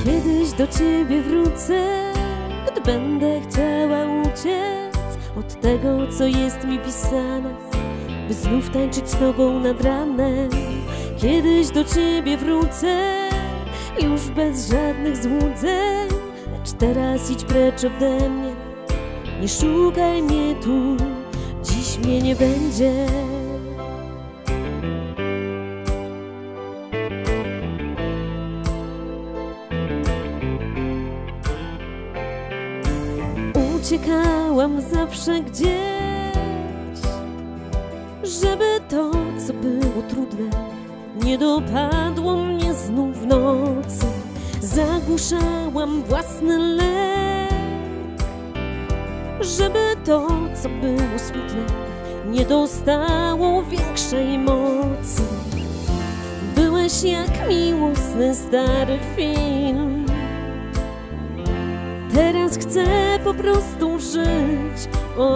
Kiedyś do ciebie wrócę, gdy będę chciała uciec od tego, co jest mi pisane, by znów tańczyć z tobą nad ranem. Kiedyś do ciebie wrócę, już bez żadnych złudzeń, lecz teraz idź precz ode mnie. Nie szukaj mnie tu, dziś mnie nie będzie. Uciekałam zawsze gdzieś, żeby to, co było trudne, nie dopadło mnie znów w nocy. Zagłuszałam własny lęk, żeby to, co było smutne, nie dostało większej mocy. Byłeś jak miłosny stary film. Teraz chcę po prostu żyć.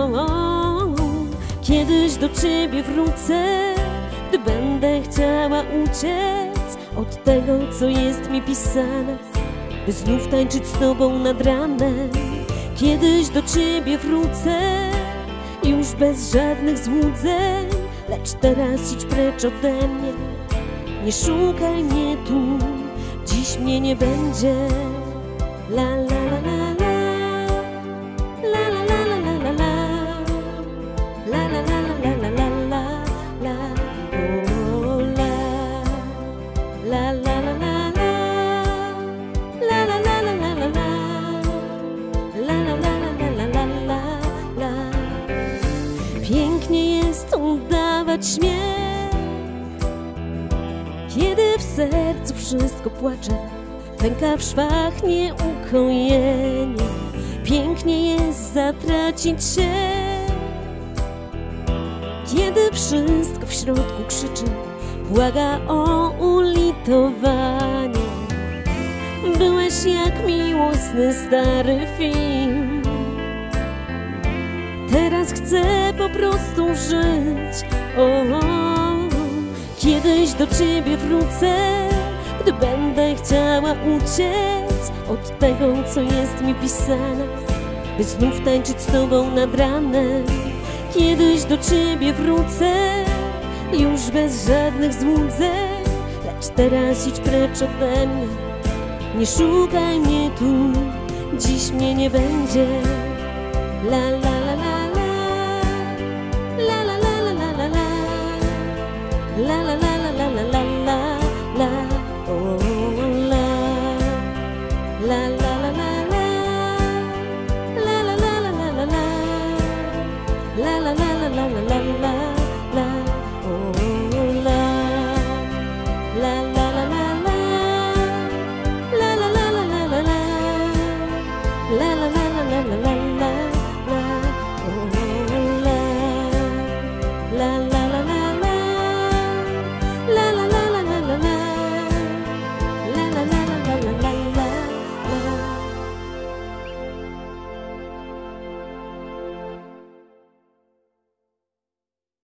Kiedyś do ciebie wrócę, gdy będę chciała uciec od tego, co jest mi pisane, by znów tańczyć z tobą nad ranem. Kiedyś do ciebie wrócę, już bez żadnych złudzeń, lecz teraz idź precz ode mnie. Nie szukaj mnie tu, dziś mnie nie będzie. La la la la la, la la la la la la, la la la la la la la, la oh la, la la la la la, la la la la la la, la la la la la la la. Pięknie jest udawać śmiech, kiedy w sercu wszystko płacze, pęka w szwach nieukojenie. Pięknie jest zatracić się, kiedy wszystko w środku krzyczy, błaga o ulitowanie. Byłeś jak miłosny stary film. Teraz chcę po prostu żyć. Kiedyś do ciebie wrócę, gdy będę chciała uciec od tego, co jest mi pisane, by znów tańczyć z tobą nad ranem. Kiedyś do ciebie wrócę, już bez żadnych złudzeń, lecz teraz idź precz ode mnie. Nie szukaj mnie tu, dziś mnie nie będzie. La la la la la, la la la la la la, la la la.